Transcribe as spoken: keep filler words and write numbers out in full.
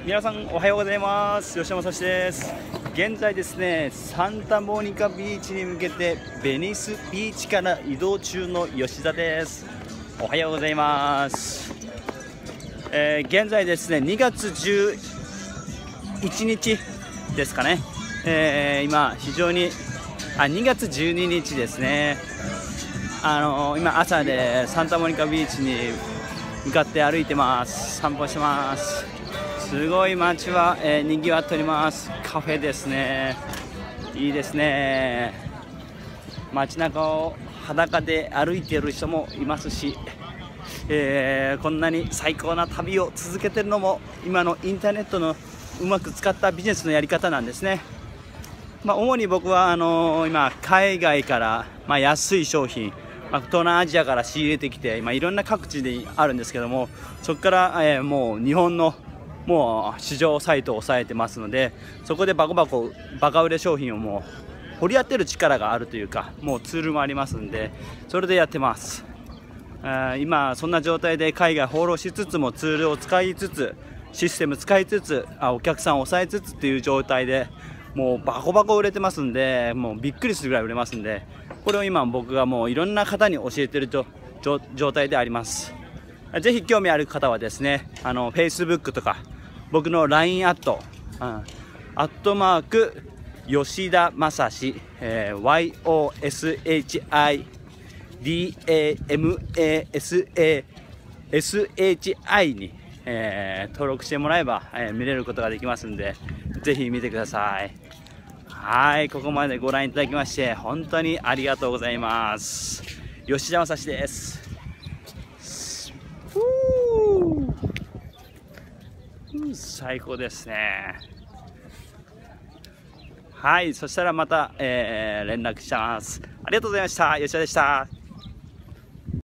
皆さんおはようございます。吉山さしです。現在ですね、サンタモニカビーチに向けてベニスビーチから移動中の吉田です。おはようございます。えー、現在ですね、にがつじゅういちにちですかね。えー、今非常にあにがつじゅうににちですね。あのー、今朝でサンタモニカビーチに向かって歩いてます。散歩してます。すごい街は、えー、にぎわっております。カフェですね。いいですね。街中を裸で歩いている人もいますし、えー、こんなに最高な旅を続けているのも今のインターネットのうまく使ったビジネスのやり方なんですね。まあ、主に僕はあのー、今海外から、まあ、安い商品、まあ、東南アジアから仕入れてきて、まあ、いろんな各地であるんですけども、そこから、えー、もう日本のもう市場サイトを抑えてますので、そこでバコバコバカ売れ商品をもう掘り当てる力があるというか、もうツールもありますんで、それでやってます。あ今そんな状態で海外放浪しつつもツールを使いつつ、システム使いつつ、あお客さんを抑えつつっていう状態でもうバコバコ売れてますんで、もうびっくりするぐらい売れますんで、これを今僕がもういろんな方に教えていると状態であります。ぜひ興味ある方はですね、あの Facebook とか僕の ライン アット、うん、アットマーク吉田正史、えー、ワイオーエスエイチアイディーエーエムエーエスエーエスエイチアイ に、えー、登録してもらえば、えー、見れることができますんで、ぜひ見てください。はい、ここまでご覧いただきまして本当にありがとうございます。吉田正史です。最高ですね。はい、そしたらまた、えー、連絡します。ありがとうございました。吉田でした。